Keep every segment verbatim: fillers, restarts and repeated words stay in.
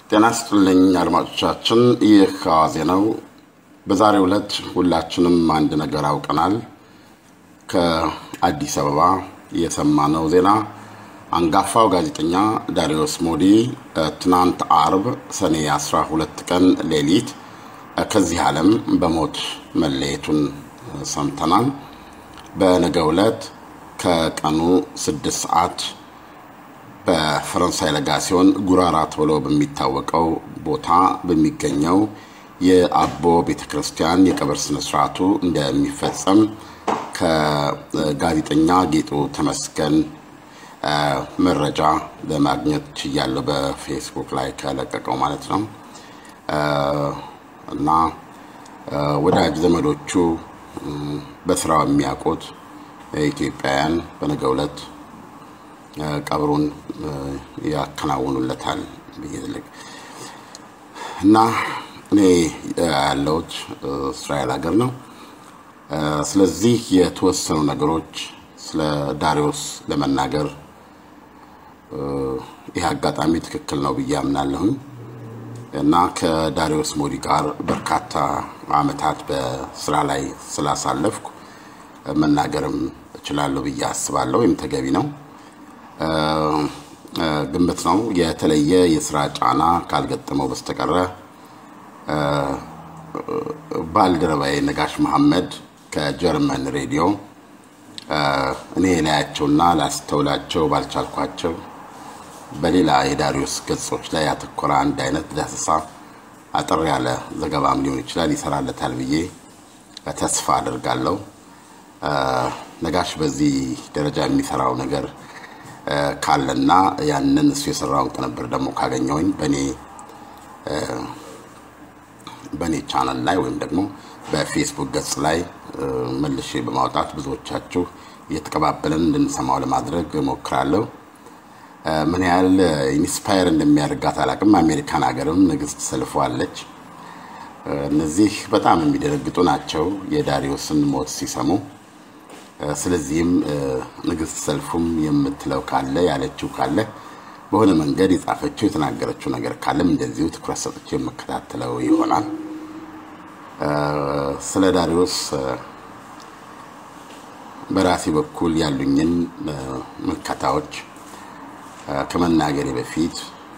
ጤና ይስጥልኝ አድማጮቻችን፣ ይህ ዜናው በዛሬው ዕለት ሁላችንም አንድ ነገር አውቀናል። ከአዲስ አበባ የሰማነው ዜና አንጋፋው ጋዜጠኛ ዳሪዮስ ሞዲ ትናንት አርብ ሰኔ አስራ ሁለት ቀን ሌሊት ከዚህ ዓለም በሞት መለየቱን ሰምተናል። በነገው ዕለት ከቀኑ ስድስት ሰዓት በፈረንሳይ ለጋሲዮን ጉራራ ተብሎ በሚታወቀው ቦታ በሚገኘው የአቦ ቤተክርስቲያን የቀብር ስነ ስርዓቱ እንደሚፈጸም ከጋዜጠኛ ጌጡ ተመስገን መረጃ ለማግኘት ችያለሁ በፌስቡክ ላይ ከለቀቀው ማለት ነው። እና ወዳጅ ዘመዶቹ በስራው የሚያውቁት ኢትዮጵያውያን በነገው ዕለት ቀብሩን ያከናውኑለታል በየልክ እና እኔ ያለሁት እስራኤል ሀገር ነው። ስለዚህ የተወሰኑ ነገሮች ስለ ዳሪዮስ ለመናገር ይህ አጋጣሚ ትክክል ነው ብዬ አምናለሁ እና ከዳሪዮስ ሞዲ ጋር በርካታ አመታት በስራ ላይ ስላሳለፍኩ መናገርም እችላለሁ ብዬ አስባለሁ። ወይም ተገቢ ነው ግምት ነው። የተለየ የስራ ጫና ካልገጠመው በስተቀር ባልደረባዬ ነጋሽ መሐመድ ከጀርመን ሬዲዮ እኔ ላያቸውና ላስተውላቸው ባልቻልኳቸው በሌላ የዳሪዮስ ገጾች ላይ ያተኮረ አንድ አይነት ዳሰሳ አጠር ያለ ዘገባም ሊሆን ይችላል ይሰራለታል ብዬ ተስፋ አደርጋለሁ። ነጋሽ በዚህ ደረጃ የሚሰራው ነገር ካለና ያንን እሱ የሰራውን ቅንብር ደግሞ ካገኘሁኝ በኔ በኔ ቻናል ላይ ወይም ደግሞ በፌስቡክ ገጽ ላይ መልሼ በማውጣት ብዙዎቻችሁ እየተቀባበለን እንድንሰማው ለማድረግ ሞክራለሁ። ምን ያህል ኢንስፓየር እንደሚያደርጋት አላቅም። አሜሪካን ሀገርም ንግስት ሰልፏለች። እነዚህ በጣም የሚደረግጡ ናቸው የዳሪዮስን ሞት ሲሰሙ። ስለዚህም ንግስት ሰልፉም የምትለው ካለ ያለችው ካለ በሆነ መንገድ የጻፈችው የተናገረችው ነገር ካለም እንደዚሁ ትኩረት ሰጥቼ መከታተለው ይሆናል። ስለ ዳሪዮስ በራሴ በኩል ያሉኝን ምልከታዎች ከመናገሬ በፊት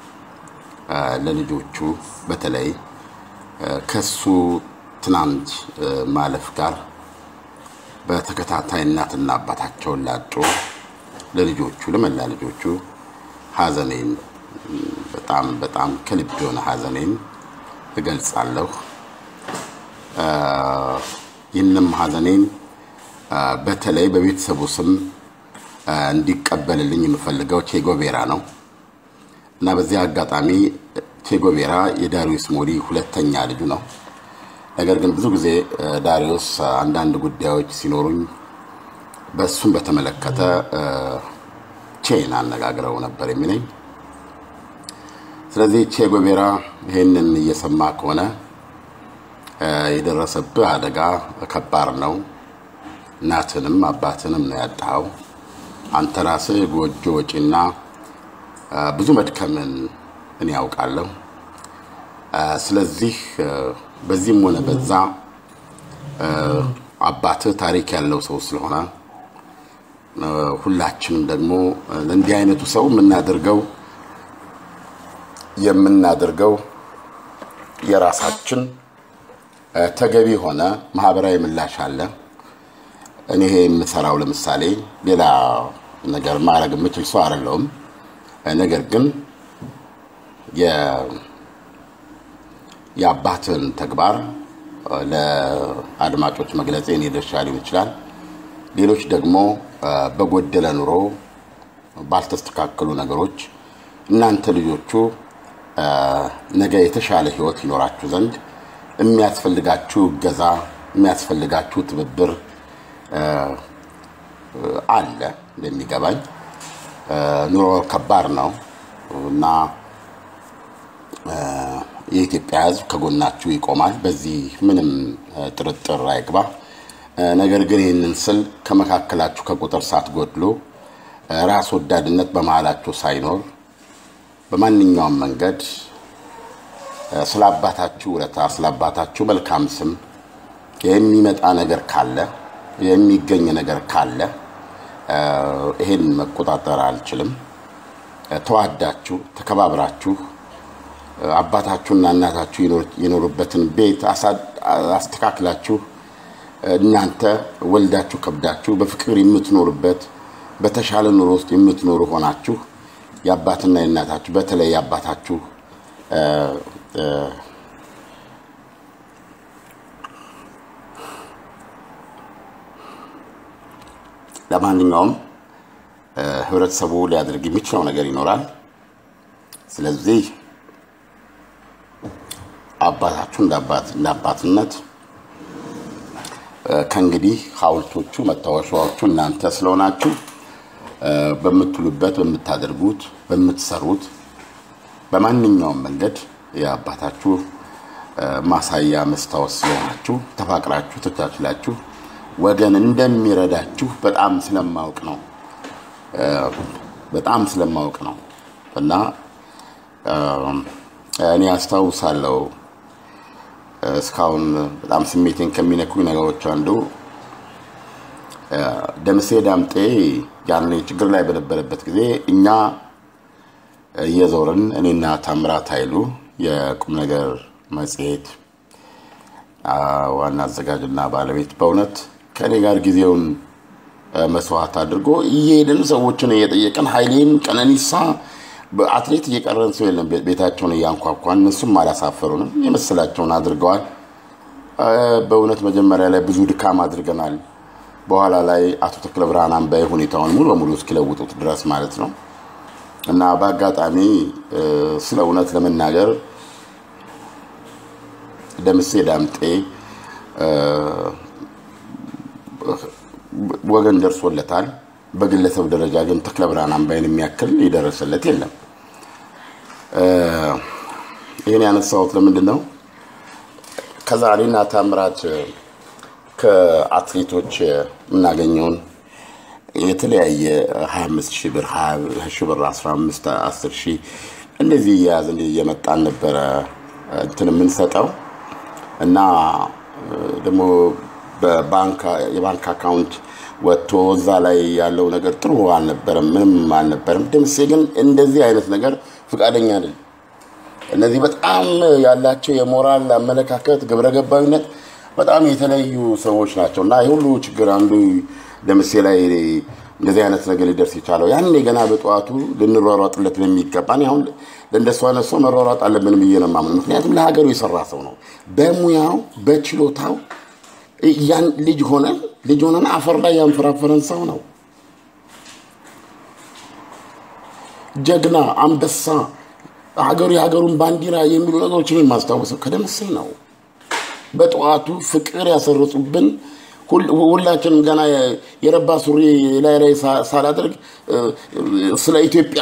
ለልጆቹ በተለይ ከሱ ትናንት ማለፍ ጋር በተከታታይ እናትና አባታቸውን ላጡ ለልጆቹ ለመላ ልጆቹ ሐዘኔን በጣም በጣም ከልብ የሆነ ሐዘኔን እገልጻለሁ። ይህንም ሐዘኔን በተለይ በቤተሰቡ ስም እንዲቀበልልኝ የምፈልገው ቼጎቬራ ነው እና በዚህ አጋጣሚ ቼጎቬራ የዳሪዮስ ሞዲ ሁለተኛ ልጁ ነው። ነገር ግን ብዙ ጊዜ ዳሪዮስ አንዳንድ ጉዳዮች ሲኖሩኝ በሱም በተመለከተ ቼን አነጋግረው ነበር የሚለኝ። ስለዚህ ቼጎቬራ ይሄንን እየሰማ ከሆነ የደረሰብህ አደጋ ከባድ ነው። እናትንም አባትንም ነው ያጣው። አንተ ራስህ ጎጆ ወጪና ብዙ መድከምን እኔ ያውቃለሁ። ስለዚህ በዚህም ሆነ በዛ አባትህ ታሪክ ያለው ሰው ስለሆነ ሁላችንም ደግሞ ለእንዲህ አይነቱ ሰው የምናደርገው የምናደርገው የራሳችን ተገቢ ሆነ ማህበራዊ ምላሽ አለ። እኔ የምሰራው ለምሳሌ ሌላ ነገር ማድረግ የምችል ሰው አይደለሁም። ነገር ግን የ የአባትን ተግባር ለአድማጮች መግለጽ የኔ ድርሻ ሊሆን ይችላል። ሌሎች ደግሞ በጎደለ ኑሮ ባልተስተካከሉ ነገሮች እናንተ ልጆቹ ነገ የተሻለ ህይወት ይኖራችሁ ዘንድ የሚያስፈልጋችሁ ገዛ የሚያስፈልጋችሁ ትብብር አለ እንደሚገባኝ። ኑሮ ከባድ ነው እና የኢትዮጵያ ህዝብ ከጎናችሁ ይቆማል። በዚህ ምንም ጥርጥር አይግባ። ነገር ግን ይህንን ስል ከመካከላችሁ ከቁጥር ሳትጎድሉ ራስ ወዳድነት በመሃላችሁ ሳይኖር በማንኛውም መንገድ ስላባታችሁ ወለታ ስላባታችሁ መልካም ስም የሚመጣ ነገር ካለ የሚገኝ ነገር ካለ ይሄን መቆጣጠር አልችልም ተዋዳችሁ ተከባብራችሁ አባታችሁና እናታችሁ ይኖሩበትን ቤት አስተካክላችሁ እናንተ ወልዳችሁ ከብዳችሁ በፍቅር የምትኖሩበት በተሻለ ኑሮ ውስጥ የምትኖሩ ሆናችሁ ያባትና እናታችሁ በተለይ ያባታችሁ ለማንኛውም ህብረተሰቡ ሊያደርግ የሚችለው ነገር ይኖራል ስለዚህ አባታችሁ እንዳባት እንዳባትነት ከእንግዲህ ሐውልቶቹ መታወሻዎቹ እናንተ ስለሆናችሁ በመትሉበት በመታደርጉት በመትሰሩት በማንኛውም መንገድ ያባታችሁ ማሳያ መስታወስ ስለሆናችሁ ተፋቅራችሁ ተቻችላችሁ ወገን እንደሚረዳችሁ በጣም ስለማውቅ ነው በጣም ስለማውቅ ነው እና እኔ አስተዋውሳለሁ እስካሁን በጣም ስሜቴን ከሚነኩ ነገሮች አንዱ ደምሴ ዳምጤ ያኔ ችግር ላይ በነበረበት ጊዜ እኛ የዞርን እኔና ታምራት ኃይሉ የቁም ነገር መጽሔት ዋና አዘጋጅና ባለቤት በእውነት ከኔ ጋር ጊዜውን መስዋዕት አድርጎ እየሄድን ሰዎችን እየጠየቀን ኃይሌን ቀነኒሳ በአትሌት እየቀረን ሰው የለም ቤታቸውን ያንኳኳን እነሱም አላሳፈሩንም የመሰላቸውን አድርገዋል በእውነት መጀመሪያ ላይ ብዙ ድካም አድርገናል በኋላ ላይ አቶ ተክለብርሃን አንባይ ሁኔታውን ሙሉ በሙሉ እስኪለውጡት ድረስ ማለት ነው እና በአጋጣሚ ስለ እውነት ለመናገር ደምሴ ዳምጤ ወገን ደርሶለታል በግለሰብ ደረጃ ግን ተክለብርሃን አንባይን የሚያክል ይደረሰለት የለም ይሄን ያነሳሁት ለምንድነው ከዛሬና ታምራት ከአትሌቶች እናገኘውን የተለያየ ሃያ አምስት ሺህ ብር ሃያ ሺህ ብር አስራ አምስት አስር ሺህ እንደዚህ ያዝ እንደ የመጣን ነበር እንትን ምን ሰጣው እና ደሞ በባንክ የባንክ አካውንት ወጥቶ እዛ ላይ ያለው ነገር ጥሩ አልነበረም ምንም አልነበረም ደምሴ ግን እንደዚህ አይነት ነገር ፍቃደኛ አይደል እነዚህ በጣም ያላቸው የሞራል አመለካከት ግብረገባዊነት በጣም የተለዩ ሰዎች ናቸውና ይሁሉ ችግር አንዱ ደምሴ ላይ እንደዚህ አይነት ነገር ሊደርስ ይቻላል ያኔ ገና በጧቱ ልንሯሯጥለት ለሚገባን ያሁን ለእንደሱ አይነት ሰው መሯሯጥ አለብን ብዬ ነው ማምነው ምክንያቱም ለሀገሩ የሰራ ሰው ነው በሙያው በችሎታው ያን ልጅ ሆነ ልጅ ሆነና አፈር ላይ ያንፈራፈረን ሰው ነው ጀግና አንበሳ ሀገሩ የሀገሩን ባንዲራ የሚሉ ነገሮችን ማስተዋወሰው ከደምሴ ነው በጧቱ ፍቅር ያሰረጹብን ሁላችንም ገና የረባ ሱሪ ላይ ላይ ሳላደርግ ስለ ኢትዮጵያ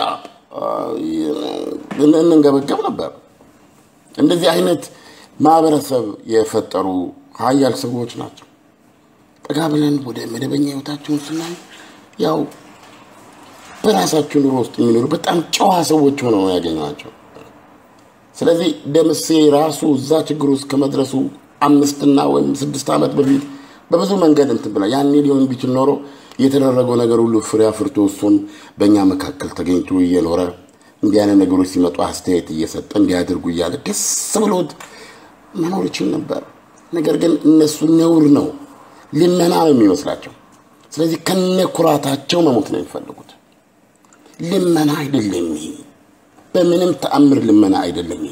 እንንገበገብ ነበር እንደዚህ አይነት ማህበረሰብ የፈጠሩ ሀያል ሰዎች ናቸው ተጋብለን ወደ መደበኛ ህይወታቸውን ስናይ ያው በራሳቸው ኑሮ ውስጥ የሚኖሩ በጣም ጨዋ ሰዎች ሆነው ያገኛቸው ስለዚህ ደምሴ ራሱ እዛ ችግር ውስጥ ከመድረሱ አምስትና ወይም ስድስት አመት በፊት በብዙ መንገድ እንትን ብላ ያኔ ሊሆን ቢችል ኖሮ የተደረገው ነገር ሁሉ ፍሬ አፍርቶ እሱን በእኛ መካከል ተገኝቶ እየኖረ እንዲያነ ነገሮች ሲመጡ አስተያየት እየሰጠ እንዲያደርጉ እያለ ደስ ብሎት መኖር ይችል ነበር ነገር ግን እነሱ ነውር ነው ልመና ነው የሚመስላቸው ስለዚህ ከነኩራታቸው መሞት ነው የሚፈልጉት ልመና አይደለም በምንም ተአምር ልመና አይደለም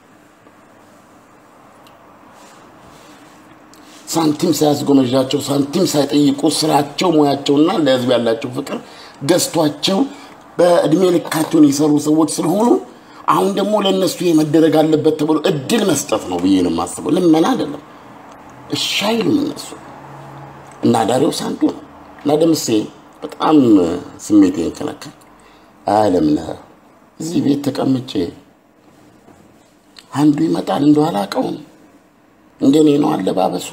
ሳንቲም ሳያስጎመጃቸው ሳንቲም ሳይጠይቁ ስራቸው ሙያቸውና ለህዝብ ያላቸው ፍቅር ገስቷቸው በእድሜ ልካቸውን ይሰሩ ሰዎች ስለሆኑ አሁን ደግሞ ለነሱ የመደረግ አለበት ተብሎ እድል መስጠት ነው ብዬ ነው ማስበው ለምን አይደለም እሻይሉ እነሱ እና ዳሪው ሳንቱ እና ደምሴ በጣም ስሜቴን ከነካ አለምና እዚህ ቤት ተቀምጬ አንዱ ይመጣል እንደው አላቀው እንደኔ ነው አለባበሱ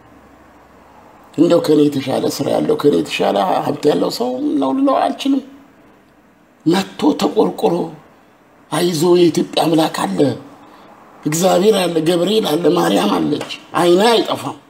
እንደው ከኔ ተሻለ ስራ ያለው ከኔ ተሻለ ሀብት ያለው ሰው ነው ልለው አልችልም መጥቶ ተቆርቆሮ አይዞ የኢትዮጵያ አምላክ አለ እግዚአብሔር አለ ገብርኤል አለ ማርያም አለች አይና አይጠፋም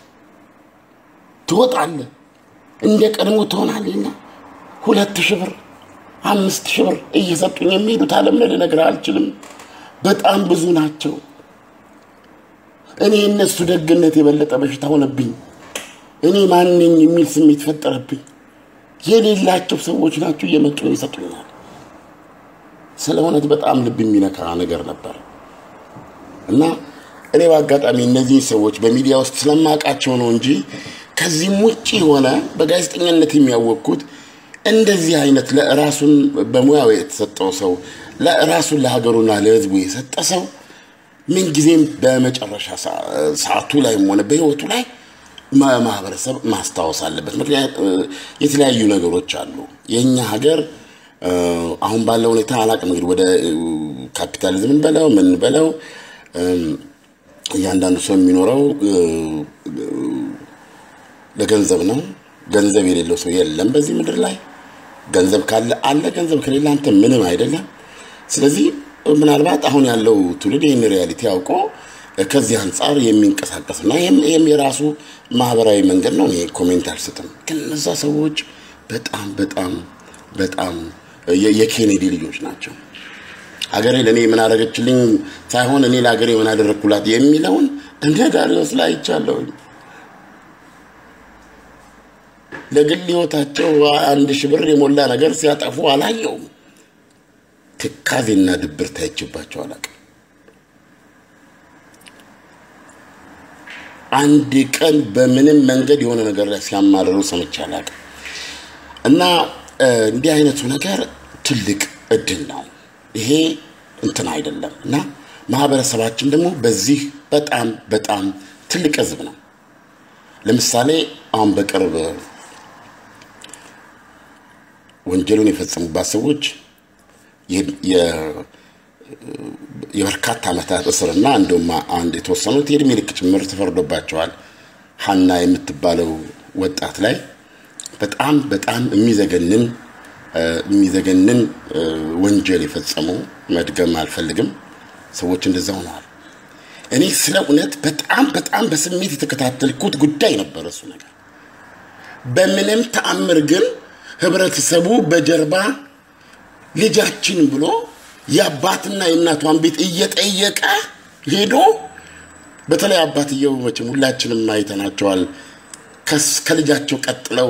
ትወጣለ እንደ ቀድሞ ትሆናለና ሁለት ሺህ ብር አምስት ሺህ ብር እየሰጡኝ የሚሄዱት ዓለም ላይ ነገር አልችልም በጣም ብዙ ናቸው እኔ እነሱ ደግነት የበለጠ በሽታ ሆነብኝ እኔ ማን ነኝ የሚል ስሜት ፈጠረብኝ የሌላቸው ሰዎች ናቸው እየመጡ ይሰጡኛል ስለሆነት በጣም ልብ የሚነካ ነገር ነበር እና እኔ በአጋጣሚ እነዚህ ሰዎች በሚዲያ ውስጥ ስለማቃቸው ነው እንጂ ከዚህም ውጪ ሆነ በጋዜጠኝነት የሚያወቁት እንደዚህ አይነት ለራሱን በሙያው የተሰጠው ሰው ለራሱን ለሀገሩና ለህዝቡ የሰጠ ሰው ምን ጊዜም በመጨረሻ ሰዓቱ ላይ ሆነ በህይወቱ ላይ ማህበረሰብ ማስታወስ አለበት ምክንያቱም የተለያዩ ነገሮች አሉ የኛ ሀገር አሁን ባለው ሁኔታ አላቅም እንግዲህ ወደ ካፒታሊዝም በለው ምን በለው ያንዳንዱ ሰው የሚኖረው ለገንዘብ ነው ገንዘብ የሌለው ሰው የለም በዚህ ምድር ላይ ገንዘብ ካለ አለ ገንዘብ ከሌለ አንተ ምንም አይደለም ስለዚህ ምናልባት አሁን ያለው ትውልድ ይሄን ሪያሊቲ ያውቆ ከዚህ አንፃር የሚንቀሳቀስና ይሄም የራሱ ማህበራዊ መንገድ ነው እኔ ኮሜንት አልሰጥም ግን እነዛ ሰዎች በጣም በጣም በጣም የኬኔዲ ልጆች ናቸው ሀገሬ ለኔ ምን አደረገችልኝ ሳይሆን እኔ ለሀገሬ ምን አደረኩላት የሚለውን እንደ ዳሪዮስ ላይ ይቻለው ለግል ህይወታቸው አንድ ሺህ ብር የሞላ ነገር ሲያጠፉ አላየው ትካዜና ድብርት አይችባቸው አላቀ አንድ ቀን በምንም መንገድ የሆነ ነገር ላይ ሲያማረሩ ሰምቻለሁ እና እንዲህ አይነቱ ነገር ትልቅ እድል ነው ይሄ እንትን አይደለምና ማህበረሰባችን ደግሞ በዚህ በጣም በጣም ትልቅ ህዝብ ነው ለምሳሌ አሁን በቅርብ ወንጀሉን የፈጸሙባት ሰዎች የበርካታ ዓመታት እስርና እንደውም አንድ የተወሰኑት የእድሜ ልክ ጭምር ተፈርዶባቸዋል ሐና የምትባለው ወጣት ላይ በጣም በጣም የሚዘገንን የሚዘገንን ወንጀል የፈጸሙ መድገም አልፈልግም ሰዎች እንደዛው ነው እኔ ስለኡነት በጣም በጣም በስሜት የተከታተልኩት ጉዳይ ነበር እሱ ነገር በምንም ተአምር ግን ህብረተሰቡ በጀርባ ልጃችን ብሎ ያባትና የእናቷን ቤት እየጠየቀ ሄዶ በተለይ አባትየው መቼም ሁላችንም አይተናቸዋል ከልጃቸው ቀጥለው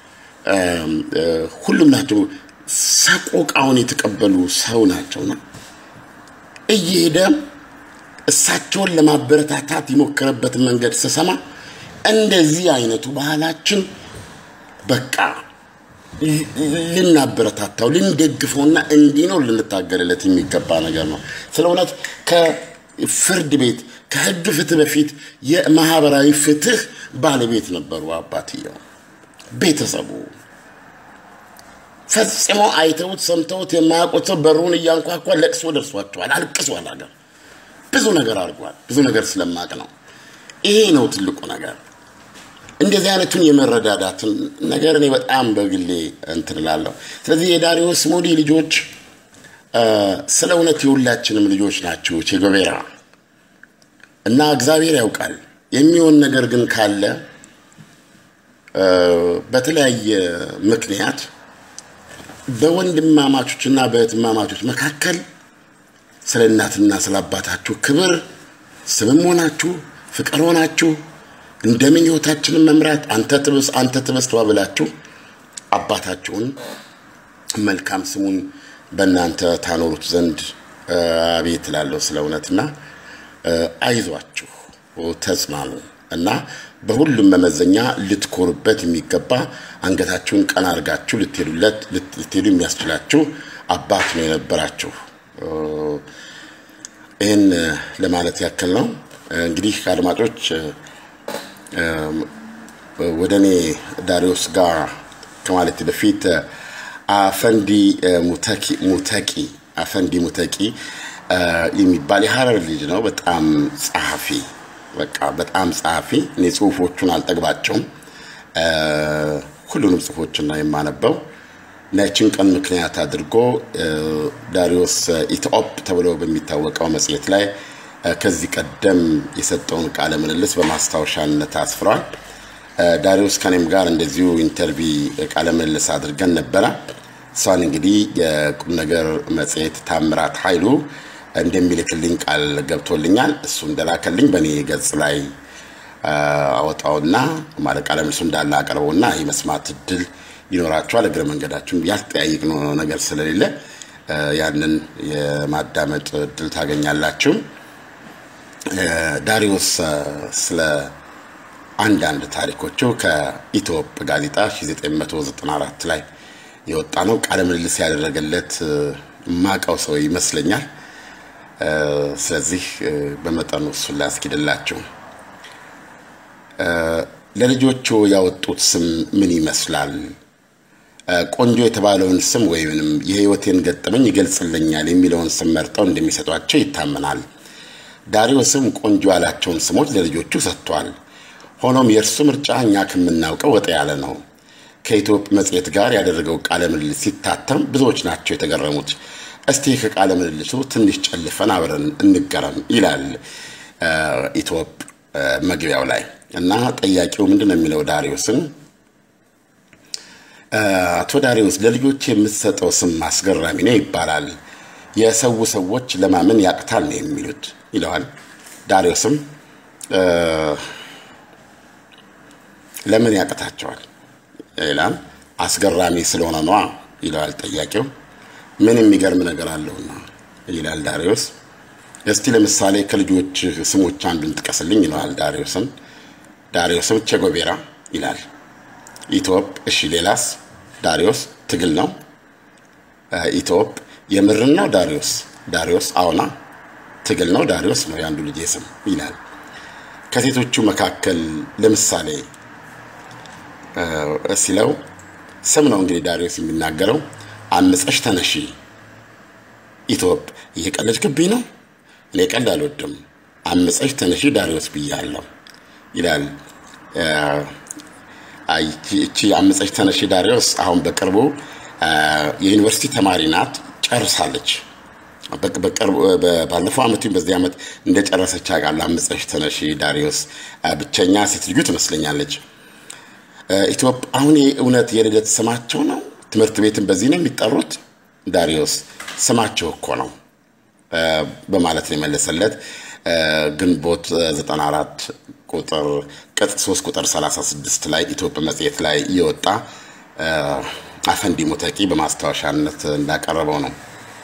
ሁሉም ናቸው ሰቆቃውን የተቀበሉ ሰው ናቸውና እየሄደ እሳቸውን ለማበረታታት ይሞክረበት መንገድ ተሰማ እንደዚህ አይነቱ ባህላችን በቃ ልናበረታታው ልንደግፈውና እንዲኖር ልንታገለለት የሚገባ ነገር ነው ስለሆነት ከፍርድ ቤት ከህግ ፍትህ በፊት የማህበራዊ ፍትህ ባለቤት ነበሩ አባትየው ቤተሰቡ ፈጽሞ አይተውት ሰምተውት የማያውቁት በሩን እያንኳኳ ለቅሶ ደርሷቸዋል አልቅሷል አገር ብዙ ነገር አድርጓል ብዙ ነገር ስለማቅ ነው ይሄ ነው ትልቁ ነገር እንደዚህ አይነቱን የመረዳዳትን ነገር እኔ በጣም በግሌ እንትላለሁ ስለዚህ የዳሪዮስ ሞዲ ልጆች ስለኡነት የሁላችንም ልጆች ናቸው ቼጎቬራ እና እግዚአብሔር ያውቃል የሚሆን ነገር ግን ካለ በተለያየ ምክንያት በወንድማማቾችና በእህትማማቾች መካከል ስለእናትና ስለአባታችሁ ክብር ስምሞናችሁ ፍቅር ሆናችሁ እንደምን ህይወታችንን መምራት አንተ ትብስ አንተ ትብስ ተባብላችሁ አባታችሁን መልካም ስሙን በእናንተ ታኖሩት ዘንድ አቤት ላለው ስለኡነትና አይዟችሁ ተጽናኑ እና በሁሉም መመዘኛ ልትኮሩበት የሚገባ አንገታችሁን ቀና አርጋችሁ ልትሄዱለት ልትሄዱ የሚያስችላችሁ አባት ነው የነበራችሁ ይሄን ለማለት ያክል ነው እንግዲህ አድማጮች ወደኔ ዳሪዮስ ጋር ከማለት በፊት አፈንዲ ሙተቂ ሙተቂ አፈንዲ ሙተቂ የሚባል የሐረር ልጅ ነው በጣም ጸሐፊ በቃ በጣም ጸሐፊ እኔ ጽሁፎቹን አልጠግባቸውም ሁሉንም ጽሁፎችና የማነበው ነችን ቀን ምክንያት አድርጎ ዳሪዮስ ኢትዮፕ ተብሎ በሚታወቀው መጽሔት ላይ ከዚህ ቀደም የሰጠውን ቃለ ምልልስ በማስታወሻነት አስፍሯል። ዳሪዮስ ከኔም ጋር እንደዚሁ ኢንተርቪው ቃለ ምልልስ አድርገን ነበር። እሷን እንግዲህ የቁም ነገር መጽሔት ታምራት ኃይሉ እንደሚልክልኝ ቃል ገብቶልኛል። እሱ እንደላከልኝ በኔ ገጽ ላይ አወጣውና ማለት ቃለ ምልልሱ እንዳለ አቀርበውና የመስማት እድል ይኖራቸዋል። እግረ መንገዳችሁን ያልጠያይቅ ነው ነገር ስለሌለ ያንን የማዳመጥ እድል ታገኛላችሁ። ዳሪዮስ ስለ አንድ አንድ ታሪኮቹ ከኢትዮጵያ ጋዜጣ ሺህ ዘጠኝ መቶ ዘጠና አራት ላይ የወጣ ነው። ቃለ ምልልስ ያደረገለት ማቃው ሰው ይመስለኛል። ስለዚህ በመጠኑ እሱን ላስኪድላችሁ። ለልጆቹ ያወጡት ስም ምን ይመስላል? ቆንጆ የተባለውን ስም ወይንም የህይወቴን ገጠመኝ ይገልጽልኛል የሚለውን ስም መርጠው እንደሚሰጧቸው ይታመናል። ዳሪዮስም ቆንጆ ያላቸውን ስሞች ለልጆቹ ሰጥቷል። ሆኖም የእርሱ ምርጫ እኛ ከምናውቀው ወጣ ያለ ነው። ከኢትዮጵያ መጽሔት ጋር ያደረገው ቃለ ምልልስ ሲታተም ብዙዎች ናቸው የተገረሙት። እስቲ ከቃለ ምልልሱ ትንሽ ጨልፈን አብረን እንገረም ይላል ኢትዮጵያ መግቢያው ላይ እና ጠያቂው ምንድነው የሚለው ዳሪዮስን አቶ ዳሪዮስ ለልጆች የምትሰጠው ስም አስገራሚ ነው ይባላል። የሰው ሰዎች ለማመን ያቅታል ነው የሚሉት ይለዋል። ዳሪዮስም ለምን ያቅታቸዋል ይላል። አስገራሚ ስለሆነ ነው ይላል ጠያቂው። ምን የሚገርም ነገር አለውና ይላል ዳሪዮስ። እስቲ ለምሳሌ ከልጆች ስሞች አንዱን ጥቀስልኝ ይለዋል ዳሪዮስን። ዳሪዮስም ቼጎቬራ ይላል። ኢትዮጵያ እሺ ሌላስ? ዳሪዮስ ትግል ነው። ኢትዮጵያ የምርን ነው ዳሪዮስ ዳሪዮስ አውና ትግል ነው ዳሪዮስ ነው ያንዱ ልጅ ስም ይላል። ከሴቶቹ መካከል ለምሳሌ ሲለው ስም ነው እንግዲህ ዳሪዮስ የሚናገረው። አምፀሽ ተነሺ ኢትዮጵያ እየቀለድክብኝ ነው እኔ ቀልድ አልወድም አምፀሽ ተነሺ ዳሪዮስ ብያለሁ ይላል። አይ እቺ አምፀሽ ተነሺ ዳሪዮስ አሁን በቅርቡ የዩኒቨርሲቲ ተማሪ ናት ጨርሳለች። በቅርቡ ባለፈው አመት በዚህ አመት እንደጨረሰች አቃላ አምፀሽ ተነሺ ዳሪዮስ ብቸኛ ሴት ልጅ ትመስለኛለች። ኢትዮጵያ አሁን የእውነት የልደት ስማቸው ነው? ትምህርት ቤትን በዚህ ነው የሚጠሩት? ዳሪዮስ ስማቸው እኮ ነው በማለት ነው የመለሰለት። ግንቦት ዘጠና አራት ቁጥር ቅጽ ሶስት ቁጥር ሰላሳ ስድስት ላይ ኢትዮጵያ መጽሔት ላይ የወጣ አፈንዲ ሙተቂ በማስታወሻነት እንዳቀረበው ነው።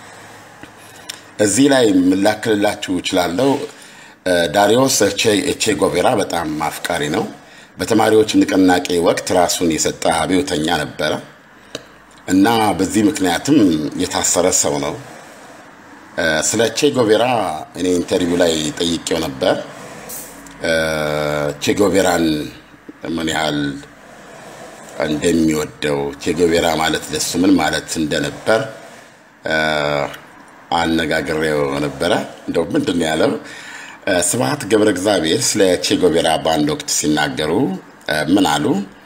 እዚህ ላይ ምላክልላችሁ ይችላልው። ዳሪዮስ ቼጎቬራ በጣም አፍቃሪ ነው። በተማሪዎች ንቅናቄ ወቅት ራሱን የሰጠ አብዮተኛ ነበር እና በዚህ ምክንያትም የታሰረ ሰው ነው። ስለ ቼጎቬራ እኔ ኢንተርቪው ላይ ጠይቄው ነበር። ቼጎቬራን ምን ያህል እንደሚወደው ቼጎቬራ ማለት ለሱ ምን ማለት እንደነበር አነጋግሬው ነበር። እንደው ምንድነው ያለው? ስብሐት ገብረ እግዚአብሔር ስለ ቼጎቬራ በአንድ ወቅት ሲናገሩ ምን አሉ?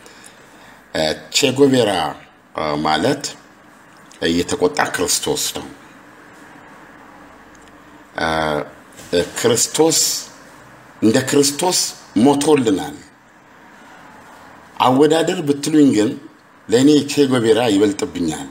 ቼጎቬራ ማለት የተቆጣ ክርስቶስ ነው። ክርስቶስ እንደ ክርስቶስ ሞቶልናል። አወዳደር ብትሉኝ ግን ለኔ ቼጎቬራ ይበልጥብኛል።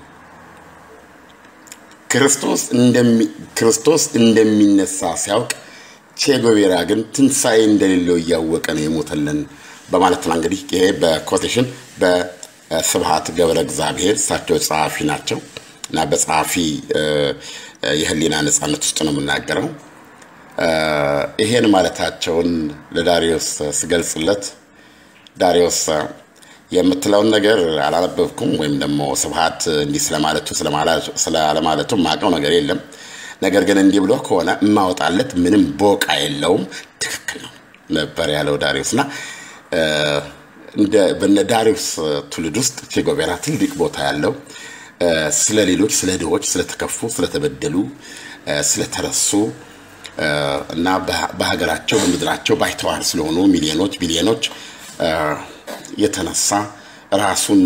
ክርስቶስ እንደሚ ክርስቶስ እንደሚነሳ ሲያውቅ ቼጎቬራ ግን ትንሳኤ እንደሌለው ያወቀ ነው የሞተልን በማለት ነው። እንግዲህ ይሄ በኮቴሽን በስብሐት ገብረ እግዚአብሔር ሳቸው ጻፊ ናቸው እና በጻፊ የህሊና ነጻነት ውስጥ ነው የምናገረው። ይሄን ማለታቸውን ለዳሪዮስ ስገልጽለት ዳሪዮስ የምትለው ነገር አላነበብኩም ወይም ደግሞ ስብሐት እንዲህ ስለማለቱ ስለማለቱ ማቀው ነገር የለም። ነገር ግን እንዲህ ብሎ ከሆነ ማውጣለት ምንም ቦቃ የለውም ትክክል ነው ነበር ያለው ዳሪዮስና እንደ በነ ዳሪዮስ ትውልድ ውስጥ ቼጎቬራ ትልቅ ቦታ ያለው ስለ ሌሎች ስለ ድሆች ስለ ተከፉ ስለ ተበደሉ ስለ ተረሱ እና በሀገራቸው በመድራቸው ባይተዋር ስለሆኑ ሚሊዮኖች ቢሊዮኖች የተነሳ ራሱን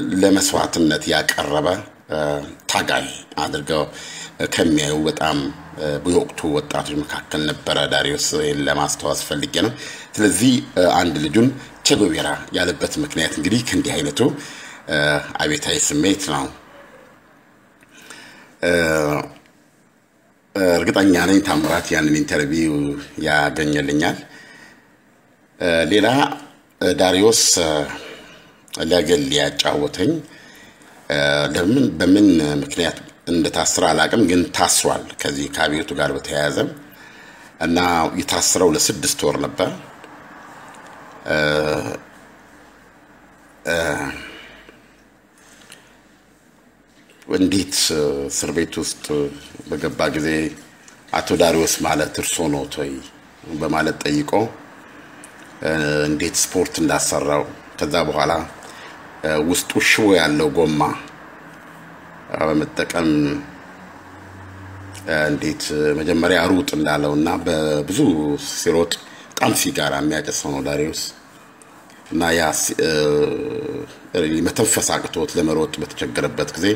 ለመስዋዕትነት ያቀረበ ታጋይ አድርገው ከሚያዩ በጣም በወቅቱ ወጣቶች መካከል ነበር ዳሪዮስ ለማስተዋወስ ፈልጌ ነው ስለዚህ አንድ ልጁን ቼጎቬራ ያለበት ምክንያት እንግዲህ ከእንዲህ አይነቱ አቤታዊ ስሜት ነው እርግጠኛ ነኝ ታምራት ያንን ኢንተርቪው ያገኘልኛል ሌላ ዳሪዮስ ለገል ያጫወተኝ ለምን በምን ምክንያት እንደታስራ አላቀም ግን ታስሯል ከዚህ ካቢኔቱ ጋር በተያያዘ እና የታስረው ለስድስት ወር ነበር እንዴት እስር ቤት ውስጥ በገባ ጊዜ አቶ ዳሪዮስ ማለት እርሶ ነው ቶይ በማለት ጠይቆ እንዴት ስፖርት እንዳሰራው ከዛ በኋላ ውስጡ ሽቦ ያለው ጎማ በመጠቀም እንዴት መጀመሪያ ሩጥ እንዳለውና በብዙ ሲሮጥ ጣም ሲጋራ የሚያጨሰው ነው ዳሪዮስ እና ያ መተንፈስ አቅቶት ለመሮጥ በተቸገረበት ጊዜ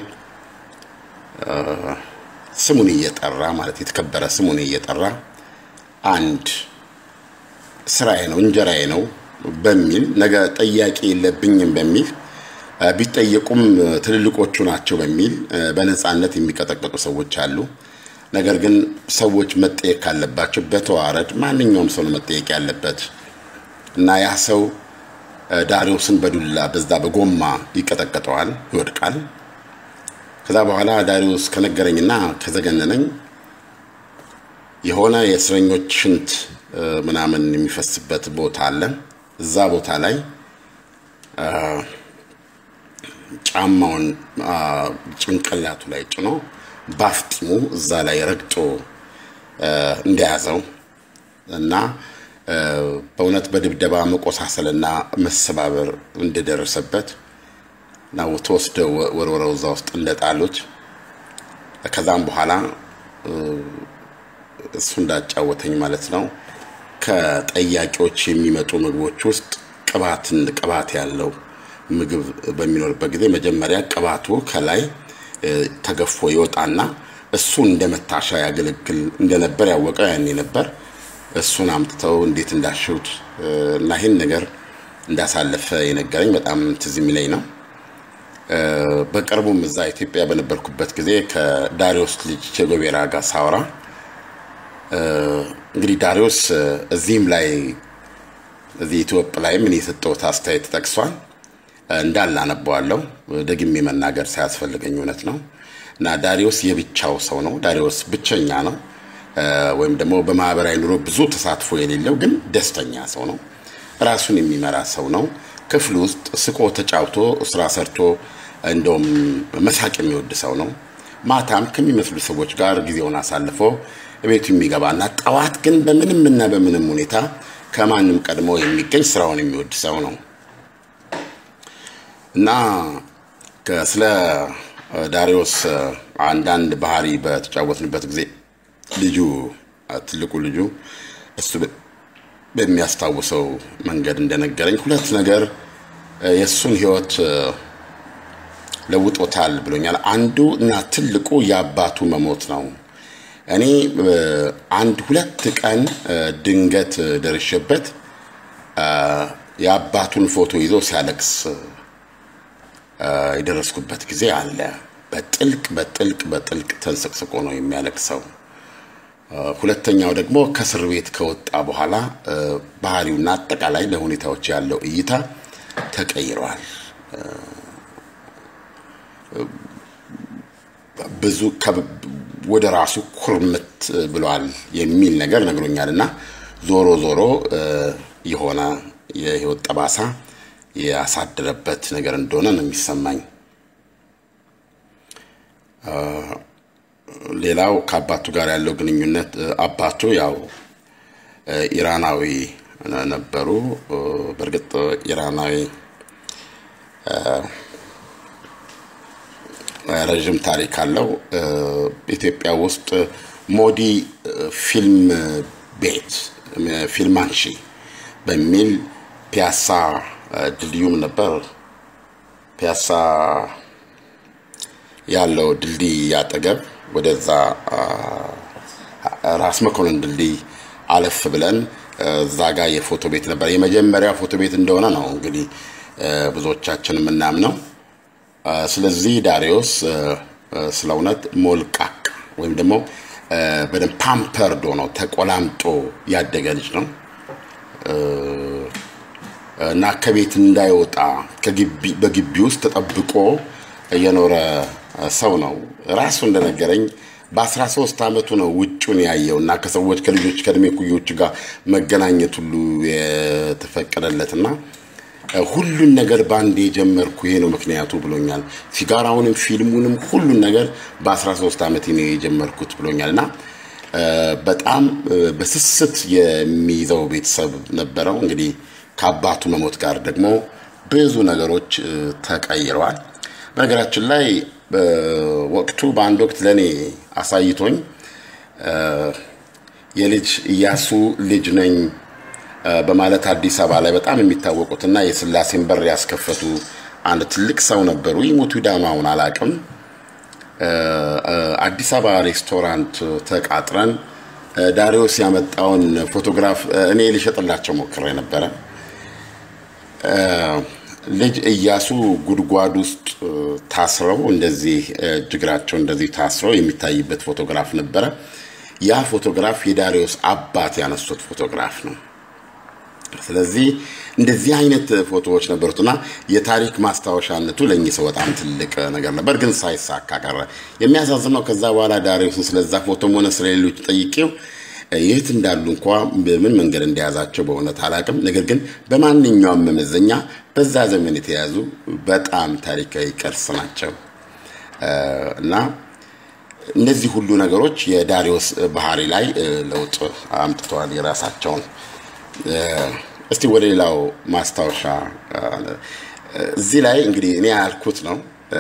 ስሙን እየጠራ ማለት የተከበረ ስሙን እየጠራ አንድ ስራዬ ነው እንጀራዬ ነው በሚል ነገ ጠያቂ የለብኝም በሚል ቢጠየቁም ትልልቆቹ ናቸው በሚል በነጻነት የሚቀጠቀጡ ሰዎች አሉ ነገር ግን ሰዎች መጠየቅ ካለባቸው በተዋረድ ማንኛውም ሰው መጠየቅ ያለበት እና ያ ሰው ዳሪዮስን በዱላ በዛ በጎማ ይቀጠቀጠዋል ይወድቃል ከዛ በኋላ ዳሪዮስ ከነገረኝና ከዘገነነኝ የሆነ የእስረኞች ሽንት ምናምን የሚፈስበት ቦታ አለ እዛ ቦታ ላይ ጫማውን ጭንቅላቱ ላይ ጭኖ ባፍጢሙ እዛ ላይ ረግጦ እንደያዘው እና በእውነት በድብደባ መቆሳሰልና መሰባበር እንደደረሰበት ነው ተወስደው ወርወረው እዛ ውስጥ እንደጣሉት ከዛም በኋላ እሱ እንዳጫወተኝ ማለት ነው ከጠያቂዎች የሚመጡ ምግቦች ውስጥ ቅባትን ቅባት ያለው ምግብ በሚኖርበት ጊዜ መጀመሪያ ቅባቱ ከላይ ተገፎ ይወጣና እሱ እንደመታሻ ያገለግል እንደነበር ያወቀው ያኔ ነበር እሱን አምጥተው እንዴት እንዳሽውት እና ይሄን ነገር እንዳሳለፈ የነገረኝ በጣም ትዝ የሚለኝ ነው በቅርቡም እዛ ኢትዮጵያ በነበርኩበት ጊዜ ከዳሪዮስ ልጅ ቼጎቬራ ጋር ሳወራ እንግዲህ ዳሪዮስ እዚህም ላይ እዚህ ኢትዮጵያ ላይ ምን የሰጠው አስተያየት ተጠቅሷል እንዳላነበዋለሁ ደግሜ መናገር ሳያስፈልገኝ እውነት ነው እና ዳሪዮስ የብቻው ሰው ነው ዳሪዮስ ብቸኛ ነው ወይም ደግሞ በማህበራዊ ኑሮ ብዙ ተሳትፎ የሌለው ግን ደስተኛ ሰው ነው ራሱን የሚመራ ሰው ነው ክፍል ውስጥ ስቆ ተጫውቶ ስራ ሰርቶ እንደውም መሳቅ የሚወድ ሰው ነው ማታም ከሚመስሉ ሰዎች ጋር ጊዜውን አሳልፎ ቤቱ የሚገባና ጣዋት ግን በምንም እና በምንም ሁኔታ ከማንም ቀድሞ የሚገኝ ስራውን የሚወድ ሰው ነው እና ከስለ ዳሪዮስ አንዳንድ ባህሪ በተጫወትንበት ጊዜ ልጁ ትልቁ ልጁ እሱ በሚያስታውሰው መንገድ እንደነገረኝ ሁለት ነገር የሱን ህይወት ለውጦታል ብሎኛል አንዱ እና ትልቁ ያባቱ መሞት ነው እኔ አንድ ሁለት ቀን ድንገት ደርሼበት ያባቱን ፎቶ ይዞ ሲያለቅስ ይደረስኩበት ጊዜ አለ በጥልቅ በጥልቅ በጥልቅ ተንሰቅስቆ ነው የሚያለቅሰው ሁለተኛው ደግሞ ከስር ቤት ከወጣ በኋላ ባህሪውና አጠቃላይ ለሁኔታዎች ያለው እይታ ተቀይሯል ብዙ ወደ ራሱ ኩርምት ብሏል የሚል ነገር ነግሮኛልና ዞሮ ዞሮ የሆነ የህይወት ጠባሳ ያሳደረበት ነገር እንደሆነ ነው የሚሰማኝ ሌላው ከአባቱ ጋር ያለው ግንኙነት አባቱ ያው ኢራናዊ ነበሩ በርግጥ ኢራናዊ ረጅም ታሪክ አለው ኢትዮጵያ ውስጥ ሞዲ ፊልም ቤት ፊልማንሺ በሚል ፒያሳ ድልድዩም ነበር ፒያሳ ያለው ድልድይ ያጠገብ ወደዛ ራስ መኮንን ድልድይ አለፍ ብለን እዛ ጋር የፎቶ ቤት ነበር የመጀመሪያ ፎቶ ቤት እንደሆነ ነው እንግዲህ ብዙዎቻችን ምናምነው ስለዚህ ዳሪዮስ ስለውነት ሞልቃቅ ወይም ደግሞ በደም ፓምፐርድ ሆኖ ተቆላምጦ ያደገ ልጅ ነው እና ከቤት እንዳይወጣ ከግቢ በግቢ ውስጥ ተጠብቆ የኖረ ሰው ነው ራሱ እንደነገረኝ በ13 አመቱ ነው ውጪውን ያየውና ከሰዎች ከልጆች ከድሜ ኩዮች ጋር መገናኘት ሁሉ የተፈቀደለትና ሁሉን ነገር ባንዴ ጀመርኩ ይሄ ነው ምክንያቱ ብሎኛል ሲጋራውንም ፊልሙንም ሁሉን ነገር በ13 አመት ነው የጀመርኩት ብሎኛልና በጣም በስስት የሚይዘው ቤተሰብ ነበረው እንግዲህ ከአባቱ መሞት ጋር ደግሞ ብዙ ነገሮች ተቀይረዋል በነገራችን ላይ በወቅቱ በአንድ ወቅት ለኔ አሳይቶኝ የልጅ ኢያሱ ልጅ ነኝ በማለት አዲስ አበባ ላይ በጣም የሚታወቁትና የስላሴን በር ያስከፈቱ አንድ ትልቅ ሰው ነበሩ ይሞቱ ዳማውን አላቅም አዲስ አበባ ሬስቶራንት ተቃጥረን ዳሪዮስ ያመጣውን ፎቶግራፍ እኔ ልሸጥላቸው ሞክሬ ነበር ልጅ ኢያሱ ጉድጓድ ውስጥ ታስረው እንደዚህ ጅግራቸው እንደዚህ ታስረው የሚታይበት ፎቶግራፍ ነበር ያ ፎቶግራፍ የዳሪዮስ አባት ያነሱት ፎቶግራፍ ነው ስለዚህ እንደዚህ አይነት ፎቶዎች ነበርቱና የታሪክ ማስታወሻነቱ ለኝ ሰው በጣም ትልቅ ነገር ነበር ግን ሳይሳካ ቀረ የሚያሳዝነው ከዛ በኋላ ዳሪዮስ ስለዛ ፎቶም ሆነ ስለሌሎች ጠይቄው የት እንዳሉ እንኳን በምን መንገድ እንዲያዛቸው በእውነት አላቅም ነገር ግን በማንኛውም መመዘኛ በዛ ዘመን የተያዙ በጣም ታሪካዊ ቅርስ ናቸው እና እነዚህ ሁሉ ነገሮች የዳሪዮስ ባህሪ ላይ ለውጥ አምጥተዋል የራሳቸውን እስቲ ወደ ሌላው ማስታወሻ እዚህ ላይ እንግዲህ እኔ ያልኩት ነው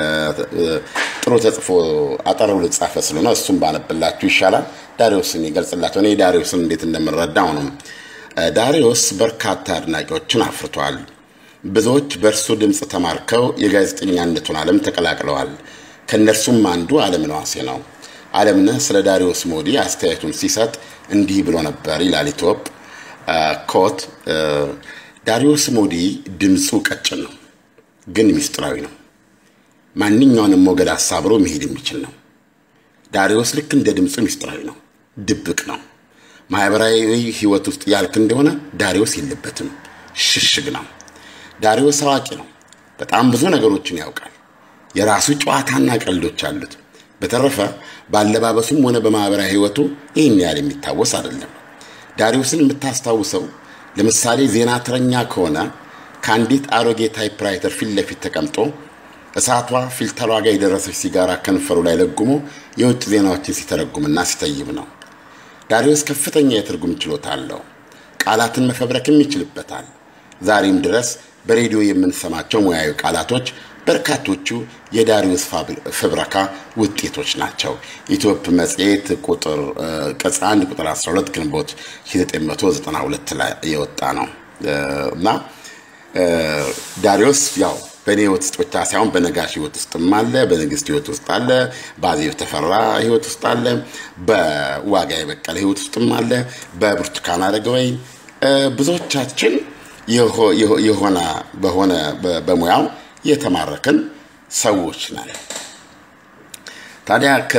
ጥሩ ተጽፎ አጠረው ለጻፈ ስለሆነ እሱም ባነብላችሁ ይሻላል ዳሪዮስን ይገልጽላችሁ እኔ ዳሪዮስን እንዴት እንደምረዳው ነው ዳሪዮስ በርካታ አድናቂዎችን አፍርቷል ብዙዎች በርሱ ድምጽ ተማርከው የጋዜጠኛነቱን ዓለም ተቀላቅለዋል ከነርሱም አንዱ ዓለምነህ ዋሴ ነው ዓለምነህ ስለ ዳሪዮስ ሞዲ አስተያየቱን ሲሰጥ እንዲህ ብሎ ነበር ይላል ኢትዮፕ ኮት ዳሪዮስ ሞዲ ድምጹ ቀጭን ነው ግን ሚስጥራዊ ነው ማንኛውንም ሞገድ አሳብሮ መሄድ የሚችል ነው ዳሪዮስ ልክ እንደ ድምጹ ሚስጥራዊ ነው ድብቅ ነው ማህበራዊ ህይወት ውስጥ ያልክ እንደሆነ ዳሪዮስ የለበትም ሽሽግ ነው ዳሪዮስ አዋቂ ነው በጣም ብዙ ነገሮችን ያውቃል የራሱ ጨዋታና ቀልዶች አሉት በተረፈ ባለባበሱም ሆነ በማህበራዊ ህይወቱ ይሄን ያህል የሚታወስ አይደለም ዳሪዮስን የምታስታውሰው ለምሳሌ ዜና ትረኛ ከሆነ ካንዲት አሮጌ ታይፕራይተር ፊት ለፊት ተቀምጦ እሳቷ ፊልተሯ ጋር የደረሰች ሲጋራ ከንፈሩ ላይ ለጉሞ የውጭ ዜናዎችን ሲተረጉምና ሲተይብ ነው ዳሪዮስ ከፍተኛ የትርጉም ችሎታ አለው ቃላትን መፈብረክም ይችላልበታል ዛሬም ድረስ በሬዲዮ የምንሰማቸው ሙያዊ ቃላቶች በርካቶቹ የዳሪዮስ ፈብረካ ውጤቶች ናቸው ኢትዮፕ መጽሔት ቁጥር ቅጽ አንድ ቁጥር አስራ ሁለት ግንቦት ሺህ ዘጠኝ መቶ ዘጠና ሁለት ላይ የወጣ ነው እና ዳሪዮስ ያው በኔ ህይወት ውስጥ ብቻ ሳይሆን በነጋሽ ህይወት ውስጥም አለ በንግስት ህይወት ውስጥ አለ በአዜብ ተፈራ ህይወት ውስጥ አለ በዋጋ የበቀለ ህይወት ውስጥም አለ በብርቱካን አረጋዊ ብዙዎቻችን የሆነ በሆነ በሙያው የተማረከን ሰዎች ነን ታዲያ ከ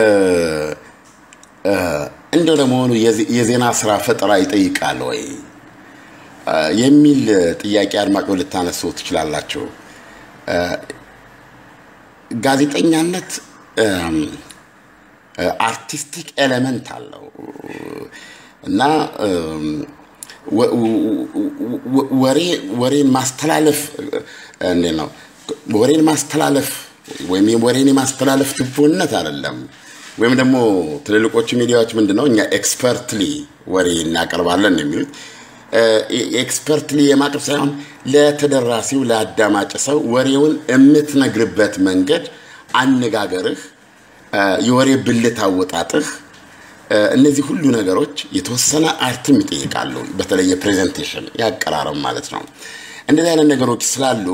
እንደው ለመሆኑ የዜና ስራ ፈጠራ ይጠይቃል ወይ የሚል ጥያቄ አድማጮች ልታነሱ ትችላላችሁ ጋዜጠኛነት አርቲስቲክ ኤሌመንት አለው እና ወሬ ወሬን ማስተላለፍ እንዴ ነው ወሬን ማስተላለፍ ወይም ወሬን ማስተላለፍ ትቦነት አይደለም ወይም ደግሞ ትልልቆች ሚዲያዎች ምንድነው እኛ ኤክስፐርትሊ ወሬ እናቀርባለን የሚሉት ኤክስፐርትሊ የማቅረብ ሳይሆን ለተደራሲው ለአዳማጭ ሰው ወሬውን እምትነግርበት መንገድ አነጋገርህ የወሬ ብልት አወጣጥህ እነዚህ ሁሉ ነገሮች የተወሰነ አርትም ይጠይቃሉ በተለይ የፕሬዘንቴሽን ያቀራረብ ማለት ነው እንደዚህ አይነት ነገሮች ስላሉ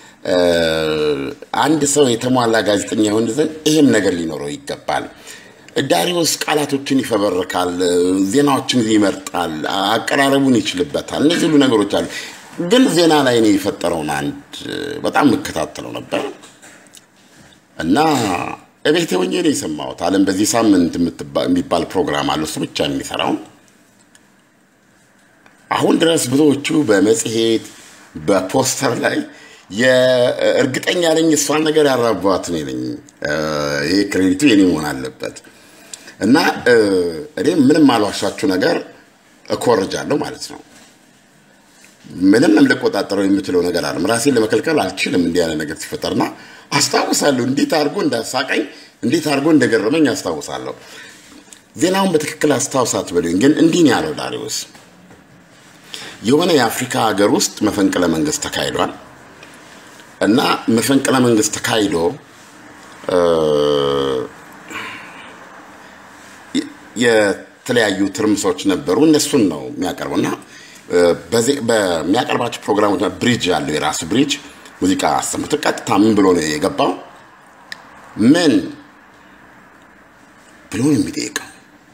አንድ ሰው የተሟላ ጋዜጠኛ ይሆን ዘንድ ይሄም ነገር ሊኖረው ይገባል ዳሪዮስ ቃላቶችን ይፈበርካል ዜናዎችን ይመርጣል አቀራረቡን ይችልበታል እነዚህ ሁሉ ነገሮች አሉ ግን ዜና ላይ ነው የፈጠረው አንድ በጣም መከታተለው ነበር እና እቤቴ ሆኜ ነው የሰማሁት ዓለም በዚህ ሳምንት የሚባል ፕሮግራም አለ እሱ ብቻ የሚሰራው አሁን ድረስ ብዙዎቹ በመጽሔት በፖስተር ላይ የእርግጠኛ ነኝ እሷን ነገር ያራባዋት ነው ነኝ ይሄ ክሬዲቱ የኔ መሆን አለበት እና እኔ ምንም አልዋሻችሁ ነገር እኮርጃለሁ ማለት ነው ምንም ለቆጣጠረው የምትለው ነገር አለ ራሴን ለመከልከል አልችልም እንዲህ ያለ ነገር ሲፈጠርና አስተዋውሳለሁ እንዴት አርጎ እንዳሳቀኝ እንዴት አርጎ እንደገረመኝ አስተዋውሳለሁ ዜናውን በትክክል አስተዋውሳት በሉኝ ግን እንዲህ ነው ያለው ዳሪዮስ የሆነ የአፍሪካ ሀገር ውስጥ መፈንቅለ መንግስት ተካሂዷል እና መፈንቅለ መንግስት ተካሂዶ የተለያዩ ትርምሶች ነበሩ እነሱን ነው የሚያቀርቡና በዚህ በሚያቀርባቸው ፕሮግራሞች ብሪጅ ያለው የራሱ ብሪጅ ሙዚቃ አሰምቶ ቀጥታ ምን ብሎ ነው የገባው ምን ብሎ የሚጠይቀው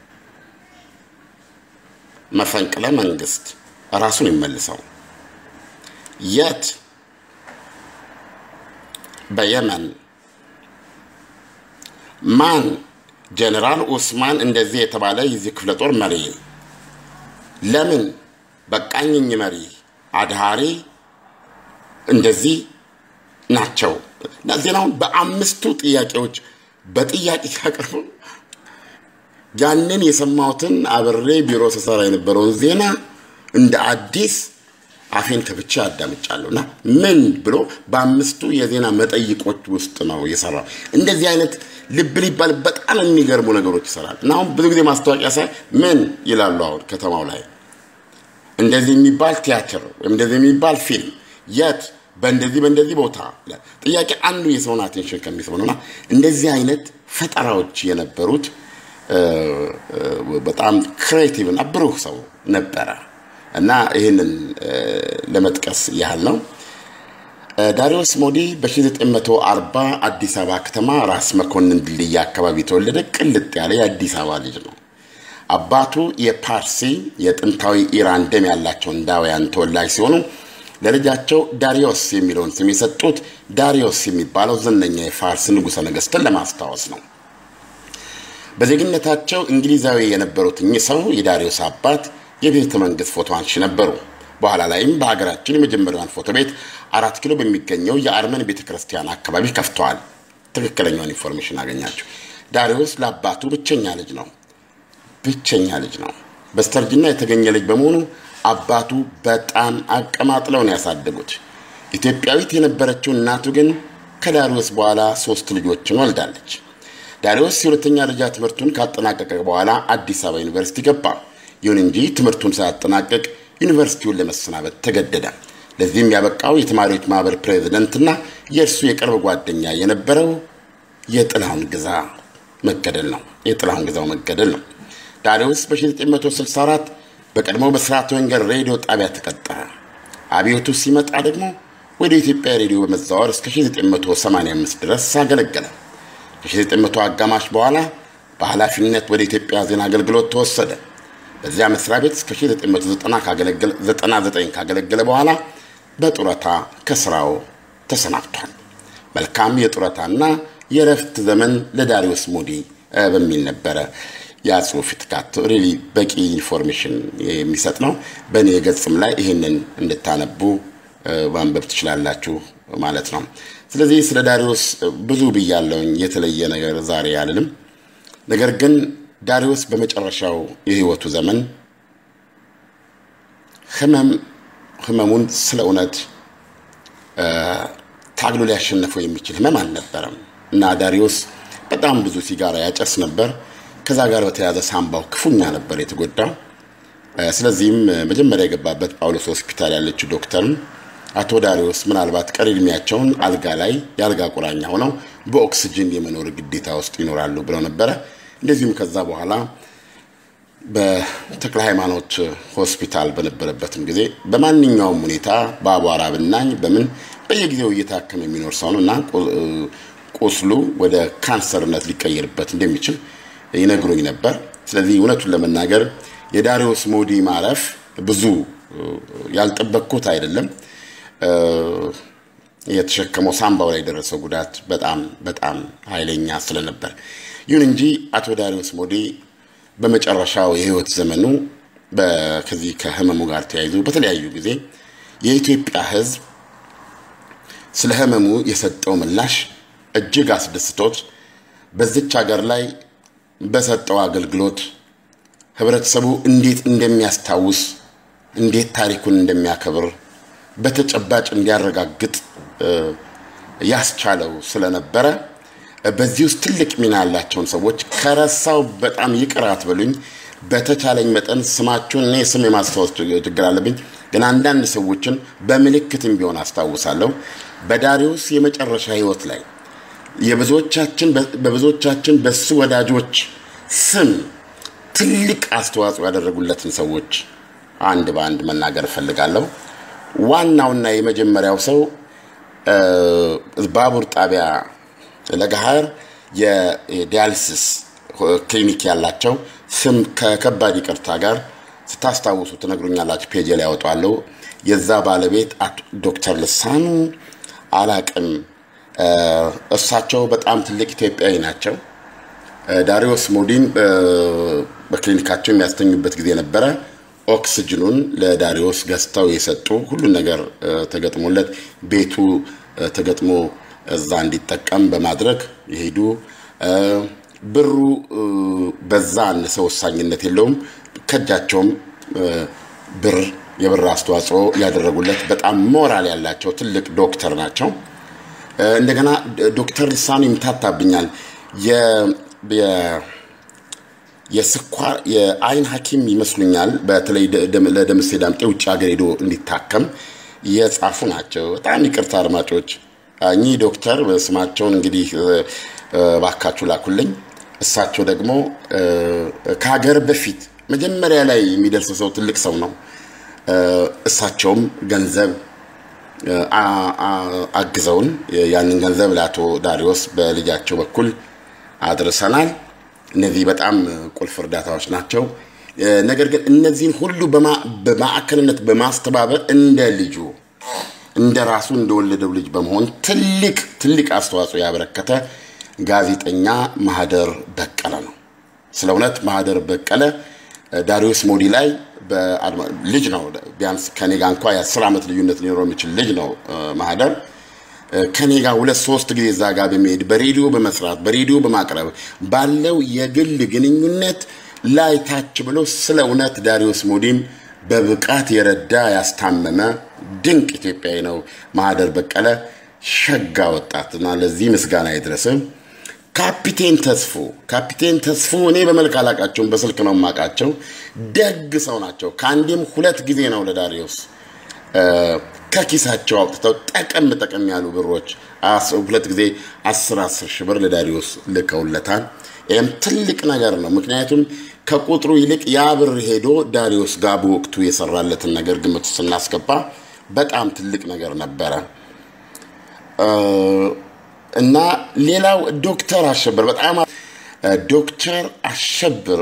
መፈንቅለ መንግስት ራሱን ይመልሰው የት በየመን ማን ጀነራል ኡስማን እንደዚህ የተባለ የዚህ ክፍለ ጦር መሪ ለምን በቃኝኝ መሪ አድሃሪ እንደዚህ ናቸው ዜናውን በአምስቱ ጥያቄዎች በጥያቄ ያቀርቡ ያንን የሰማሁትን አብሬ ቢሮ ተሰራ የነበረውን ዜና እንደ አዲስ አፌን ከብቻ አዳምጫለሁና ምን ብሎ በአምስቱ የዜና መጠይቆች ውስጥ ነው የሰራው እንደዚህ አይነት ልብ ሊባል በጣም የሚገርሙ ነገሮች ይሰራል እና አሁን ብዙ ጊዜ ማስተዋቂያ ሳይ ምን ይላሉ አሁን ከተማው ላይ እንደዚህ የሚባል ቲያትር እንደዚህ የሚባል ፊልም የት በእንደዚህ በእንደዚህ ቦታ ጥያቄ አንዱ የሰውን አቴንሽን ከሚስበውና እንደዚህ አይነት ፈጠራዎች የነበሩት በጣም ክሬቲቭ እና ብሩህ ሰው ነበር እና ይሄንን ለመጥቀስ ያህል ነው ዳሪዮስ ሞዲ በ1940 አዲስ አበባ ከተማ ራስ መኮንን ድልድይ አካባቢ ተወለደ ቅልጥ ያለ የአዲስ አበባ ልጅ ነው አባቱ የፓርሲ የጥንታዊ ኢራን ደም ያላቸው እንዳውያን ተወላጅ ሲሆኑ ለልጃቸው ዳሪዮስ የሚለውን ስም የሰጡት ዳሪዮስ የሚባለው ዝነኛ የፋርስ ንጉሠ ነገሥትን ለማስታወስ ነው በዜግነታቸው እንግሊዛዊ የነበሩት እኚህ ሰው የዳሪዮስ አባት የቤተ መንግስት ፎቶ አንሺ ነበሩ በኋላ ላይም በሀገራችን የመጀመሪያውን ፎቶ ቤት አራት ኪሎ በሚገኘው የአርመን ቤተክርስቲያን አካባቢ ከፍተዋል ትክክለኛውን ኢንፎርሜሽን አገኛችሁ ዳሪዮስ ለአባቱ ብቸኛ ልጅ ነው ብቸኛ ልጅ ነው በስተርጅና የተገኘ ልጅ በመሆኑ አባቱ በጣም አቀማጥለው ነው ያሳደጉት ኢትዮጵያዊት የነበረችው እናቱ ግን ከዳሪዮስ በኋላ ሶስት ልጆችን ወልዳለች ዳሪዮስ የሁለተኛ ደረጃ ትምህርቱን ካጠናቀቀ በኋላ አዲስ አበባ ዩኒቨርሲቲ ገባ ይሁን እንጂ ትምህርቱን ሳያጠናቅቅ ዩኒቨርሲቲውን ለመሰናበት ተገደደ ለዚህም ያበቃው የተማሪዎች ማህበር ፕሬዝዳንትና የእርሱ የቅርብ ጓደኛ የነበረው የጥላሁን ግዛ መገደል ነው የጥላሁን ግዛው መገደል ነው ዳሪዮስ በ1964 በቀድሞው በስርዓተ ወንጌል ሬዲዮ ጣቢያ ተቀጠረ አብዮቱ ሲመጣ ደግሞ ወደ ኢትዮጵያ ሬዲዮ በመዛወር እስከ አስራ ዘጠኝ መቶ ሰማንያ አምስት ድረስ አገለገለ ከ1900 አጋማሽ በኋላ በኃላፊነት ወደ ኢትዮጵያ ዜና አገልግሎት ተወሰደ በዚያ መስሪያ ቤት እስከ አስራ ዘጠኝ መቶ ዘጠና ካገለገለ በኋላ በጡረታ ከስራው ተሰናብቷል መልካም የጡረታና የረፍት ዘመን ለዳሪዮስ ሞዲ በሚል ነበር ያጽሁፍ ተካቶ ሪሊ በቂ ኢንፎርሜሽን የሚሰጥ ነው በኔ ገጽም ላይ ይሄንን እንድታነቡ ማንበብ ትችላላችሁ ማለት ነው ስለዚህ ስለ ዳሪዮስ ብዙ ብያለሁኝ የተለየ ነገር ዛሬ ያለንም ነገር ግን ዳሪዮስ በመጨረሻው የህይወቱ ዘመን ህመም ህመሙን ስለኡነት ታግሎ ሊያሸንፈው የሚችል ህመም አልነበረም እና ዳሪዮስ በጣም ብዙ ሲጋራ ያጨስ ነበር ከዛ ጋር በተያያዘ ሳምባው ክፉኛ ነበር የተጎዳው ስለዚህም መጀመሪያ የገባበት ጳውሎስ ሆስፒታል ያለችው ዶክተር አቶ ዳሪዮስ ምናልባት ቀሪ እድሜያቸውን አልጋ ላይ ያልጋ ቁራኛ ሆነው በኦክሲጅን የመኖር ግዴታ ውስጥ ይኖራሉ ብለው ነበር እንደዚህም ከዛ በኋላ በተክለ ሃይማኖት ሆስፒታል በነበረበትም ጊዜ በማንኛውም ሁኔታ በአቧራ ብናኝ በምን በየጊዜው እየታከመ የሚኖር ሰው ነውና ቁስሉ ወደ ካንሰርነት ሊቀየርበት እንደሚችል ይነግሩኝ ነበር ስለዚህ እውነቱን ለመናገር የዳሪዮስ ሞዲ ማረፍ ብዙ ያልጠበቅኩት አይደለም የተሸከመው ሳምባው ላይ ደረሰው ጉዳት በጣም በጣም ኃይለኛ ስለነበር ይሁን እንጂ አቶ ዳሪዮስ ሞዲ በመጨረሻው የህይወት ዘመኑ በከዚህ ከህመሙ ጋር ተያይዞ በተለያዩ ጊዜ የኢትዮጵያ ህዝብ ስለ ህመሙ የሰጠው ምላሽ እጅግ አስደስቶት በዚች ሀገር ላይ በሰጠው አገልግሎት ህብረተሰቡ እንዴት እንደሚያስታውስ እንዴት ታሪኩን እንደሚያከብር በተጨባጭ እንዲያረጋግጥ ያስቻለው ስለነበረ በዚህ ውስጥ ትልቅ ሚና ያላቸው ሰዎች ከረሳው በጣም ይቅራት በሉኝ በተቻለኝ መጠን ስማቸውን እኔ ስም የማስተዋወስ ችግር አለብኝ ግን አንዳንድ ሰዎችን በመልእክትም ቢሆን አስተዋውሳለሁ በዳሪዮስ የመጨረሻ ህይወት ላይ የብዙዎቻችን በብዙዎቻችን በሱ ወዳጆች ስም ትልቅ አስተዋጽኦ ያደረጉለትን ሰዎች አንድ በአንድ መናገር ፈልጋለሁ ዋናውና የመጀመሪያው ሰው ባቡር ጣቢያ ለጋሃር የዲያሊሲስ ክሊኒክ ያላቸው ስም ከከባድ ይቅርታ ጋር ስታስታውሱ ተነግሩኛላችሁ ፔጅ ላይ ያወጣለው የዛ ባለቤት ዶክተር ልሳኑ አላቅም እሳቸው በጣም ትልቅ ኢትዮጵያዊ ናቸው ዳሪዮስ ሞዲን በክሊኒካቸው የሚያስተኙበት ጊዜ ነበር ኦክሲጅኑን ለዳሪዮስ ገዝተው የሰጡ ሁሉ ነገር ተገጥሞለት ቤቱ ተገጥሞ እዛ እንዲጠቀም በማድረግ ይሄዱ ብሩ በዛ አንሰው ወሳኝነት የለውም ከጃቸውም ብር የብር አስተዋጽኦ ያደረጉለት በጣም ሞራል ያላቸው ትልቅ ዶክተር ናቸው እንደገና ዶክተር ልሳኑ ይምታታብኛል የ የስኳር የአይን ሐኪም ይመስሉኛል በተለይ ለደምሴ ዳምጤ ውጭ ሀገር ሄዶ እንዲታከም የጻፉ ናቸው በጣም ይቅርታ አድማጮች እኚ ዶክተር በስማቸውን እንግዲህ ባካችሁ ላኩልኝ እሳቸው ደግሞ ከሀገር በፊት መጀመሪያ ላይ የሚደርስ ሰው ትልቅ ሰው ነው እሳቸውም ገንዘብ አግዘውን ያንን ገንዘብ ለአቶ ዳሪዮስ በልጃቸው በኩል አድርሰናል እነዚህ በጣም ቁልፍ እርዳታዎች ናቸው ነገር ግን እነዚህን ሁሉ በማዕከልነት በማስተባበር እንደ ልጁ እንደ ራሱ እንደወለደው ልጅ በመሆን ትልቅ ትልቅ አስተዋጽኦ ያበረከተ ጋዜጠኛ ማህደር በቀለ ነው ስለውነት ማህደር በቀለ ዳሪዮስ ሞዲ ላይ በልጅ ነው ቢያንስ ከኔ ጋር እንኳን የ10 አመት ልዩነት ሊኖረው የሚችል ልጅ ነው ማህደር ከኔ ጋር ሁለት ሶስት ጊዜ ዛጋ በመሄድ በሬዲዮ በመስራት በሬዲዮ በማቅረብ ባለው የግል ግንኙነት ላይ ታች ብሎ ስለውነት ዳሪዮስ ሞዲም በብቃት የረዳ ያስታመመ ድንቅ ኢትዮጵያዊ ነው ማህደር በቀለ ሸጋ ወጣትና ለዚህ ምስጋና ይድረስ ካፒቴን ተስፉ ካፒቴን ተስፉ እኔ በመልክ አላቃቸው በስልክ ነው ማቃቸው ደግ ሰው ናቸው ካንዲም ሁለት ጊዜ ነው ለዳሪዮስ ከኪሳቸው አውጥተው ጠቀም ጠቀም ያሉ ብሮች ሁለት ጊዜ አስር አስር ሺህ ብር ለዳሪዮስ ልከውለታል እም ትልቅ ነገር ነው ምክንያቱም ከቁጥሩ ይልቅ ያ ብር ሄዶ ዳሪዮስ ጋር በወቅቱ የሰራለትን ነገር ግምት ስናስገባ በጣም ትልቅ ነገር ነበር እና ሌላው ዶክተር አሸብር በጣም ዶክተር አሸብር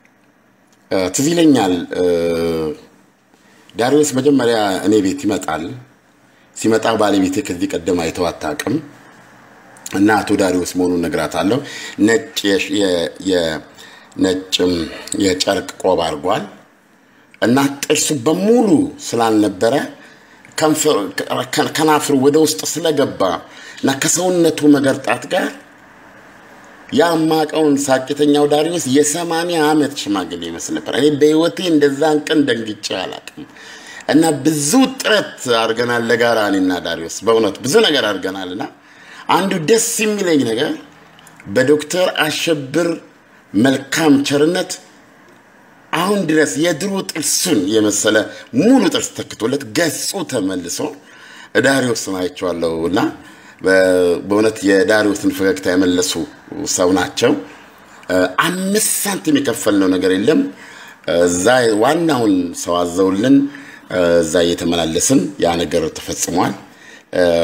ትዝለኛል ዳሪዮስ መጀመሪያ እኔ ቤት ይመጣል ሲመጣ ባለቤቴ ከዚህ ቀደም አይተው አታውቅም እና አቶ ዳሪዮስ መሆኑን ነግራታለሁ ነጭ የ ነጭም የጨርቅ ቆብ አርጓል እና ጥርሱ በሙሉ ስላልነበረ ከናፍሩ ወደ ውስጥ ስለገባ እና ከሰውነቱ መገርጣት ጋር ያማቀውን ሳቂተኛው ዳሪዮስ የ80 አመት ሽማግሌ ይመስል ነበር እኔ በህይወቴ እንደዛን ቀን ደንግጬ አላውቅም እና ብዙ ጥረት አርገናል ለጋራ እኔና ዳሪዮስ በእውነት ብዙ ነገር አርገናልና አንዱ ደስ የሚለኝ ነገር በዶክተር አሸብር መልካም ቸርነት አሁን ድረስ የድሮ ጥርሱን የመሰለ ሙሉ ጥርስ ተክቶለት ገጹ ተመልሶ ዳሪዮስ ማይቻለውና በእውነት የዳሪዮስን ፈገግታ ያመለሱ ሰው ናቸው አምስት ሳንቲም የከፈልነው ነገር የለም እዛ ዋናውን ሰው አዘውልን እዛ እየተመላለስን ያ ነገር ተፈጽሟል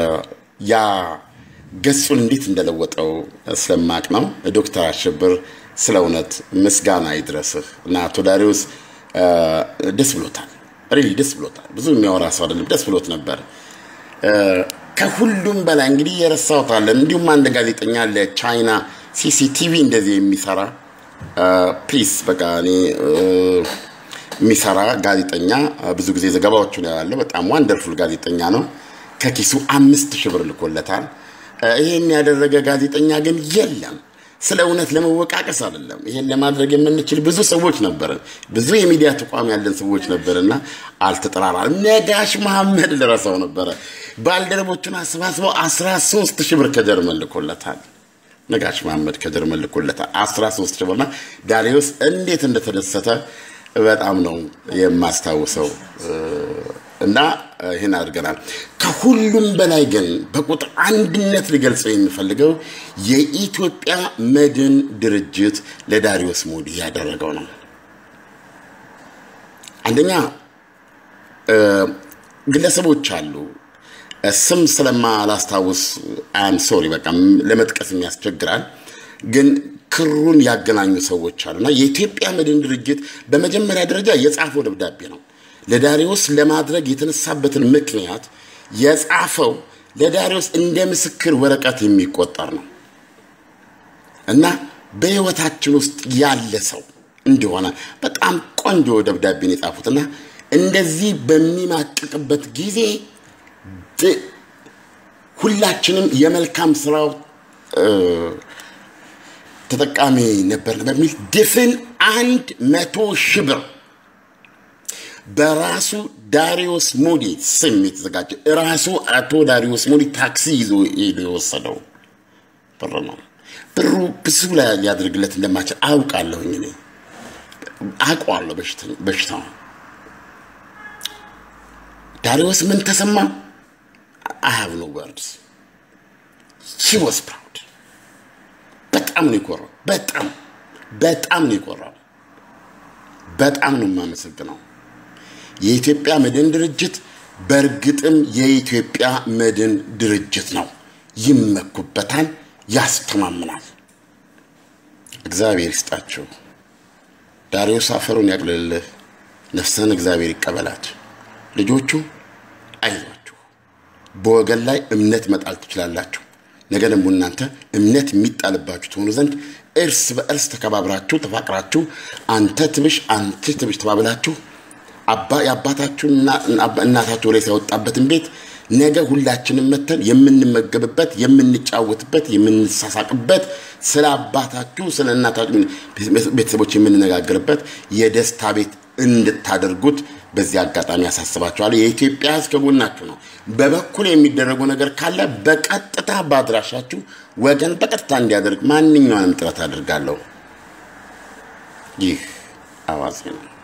ያ ገጹን እንዴት እንደለወጠው ስለማቅ ነው ዶክተር አሸብር ስለውነት ምስጋና ይድረስህ እና አቶ ዳሪዮስ ደስ ብሎታል ሪሊ ደስ ብሎታል ብዙ የሚያወራ ሰው አይደለም ደስ ብሎት ነበር ከሁሉም በላይ እንግዲህ የረሳውት አለ እንዲሁም አንድ ጋዜጠኛ ለቻይና ሲሲቲቪ እንደዚህ የሚሰራ ፕሊስ በቃ እኔ ሚሰራ ጋዜጠኛ ብዙ ጊዜ ዘገባዎቹን ያለው በጣም ዋንደርፉል ጋዜጠኛ ነው ከኪሱ አምስት ሺህ ብር ልኮለታል ይሄን ያደረገ ጋዜጠኛ ግን የለም ስለውነት ለመወቃቀስ አይደለም ይሄን ለማድረግ የምንችል ብዙ ሰዎች ነበር ብዙ የሚዲያ ተቋም ያለን ሰዎች ነበርና አልተጠራራም ነጋሽ መሐመድ ለራሳው ነበር ባልደረቦቹን አስባስበው አስራ ሶስት ሺህ ብር ከጀርመን ልኮለታል ነጋሽ መሐመድ ከጀርመን ልኮለታል አስራ ሶስት ሺህ ብርና ዳሪዮስ እንዴት እንደተደሰተ በጣም ነው የማስታውሰው እና ይሄን አድርገናል ከሁሉም በላይ ግን በቁጥር አንድነት ሊገልጸው የሚፈልገው የኢትዮጵያ መድን ድርጅት ለዳሪዮስ ሞዲ ያደረገው ነው አንደኛ ግለሰቦች አሉ ስም ስለማላስታውስ አም ሶሪ በቃ ለመጥቀስ የሚያስቸግራል ግን ክሩን ያገናኙ ሰዎች አሉና የኢትዮጵያ መድን ድርጅት በመጀመሪያ ደረጃ የጻፈው ደብዳቤ ነው ለዳሪዮስ ለማድረግ የተነሳበትን ምክንያት የጻፈው ለዳሪዮስ እንደ ምስክር ወረቀት የሚቆጠር ነው እና በህይወታችን ውስጥ ያለ ሰው እንደሆነ በጣም ቆንጆ ደብዳቤን የጻፉትና እንደዚህ በሚማቅቅበት ጊዜ ሁላችንም የመልካም ስራው ተጠቃሚ ነበር በሚል ድፍን አንድ መቶ ሺህ ብር በራሱ ዳሪዮስ ሞዲ ስም የተዘጋጀ ራሱ አቶ ዳሪዮስ ሞዲ ታክሲ ይዞ የወሰደው ብር ነው ብሩ ብዙ ላይ ያድርግለት እንደማይችል አውቃለሁኝ እኔ አውቃለሁ በሽታው ዳሪዮስ ምን ተሰማ I have no words he was proud በጣም ነው ይቆራው በጣም በጣም ነው ይቆራው በጣም ነው ማመሰግነው የኢትዮጵያ መድን ድርጅት በርግጥም የኢትዮጵያ መድን ድርጅት ነው ይመኩበታል ያስተማምናል እግዚአብሔር ይስጣቸው ዳሪዮስ አፈሩን ያቅልልህ ነፍስን እግዚአብሔር ይቀበላት ልጆቹ አይዟችሁ በወገን ላይ እምነት መጣል ትችላላችሁ ነገር ደግሞ እናንተ እምነት የሚጣልባችሁ ትሆኑ ዘንድ እርስ በእርስ ተከባብራችሁ ተፋቅራችሁ አንተ ትብሽ አንቺ ትብሽ ተባብላችሁ አባ ያባታችሁና እናታችሁ ላይ ያወጣበትን ቤት ነገ ሁላችንም መተን የምንመገብበት የምንጫወትበት የምንሳሳቅበት ስለ አባታችሁ ስለ እናታችሁ ቤተሰቦች የምንነጋገርበት የደስታ ቤት እንድታደርጉት በዚህ አጋጣሚ ያሳስባችኋል የኢትዮጵያ ሕዝብ ከጎናችሁ ነው በበኩል የሚደረጉ ነገር ካለ በቀጥታ ባድራሻችሁ ወገን በቀጥታ እንዲያደርግ ማንኛውንም ጥረት አድርጋለሁ ይህ አዋዜ ነው